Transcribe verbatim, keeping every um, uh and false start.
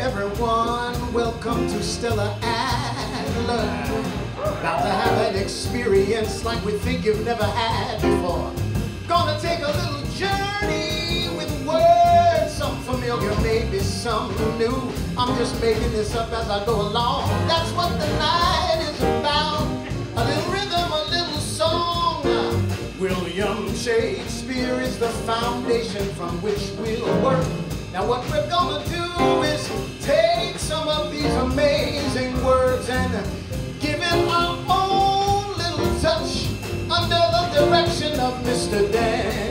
everyone, welcome to Stella Adler. About to have an experience like we think you've never had before. Gonna take a little journey with words, some familiar, maybe some new. I'm just making this up as I go along. That's what the night is about. A little rhythm, a little song. William Shakespeare is the foundation from which we'll work. Now what we're gonna do is take some of these amazing words and give it our own little touch under the direction of Mister Dan.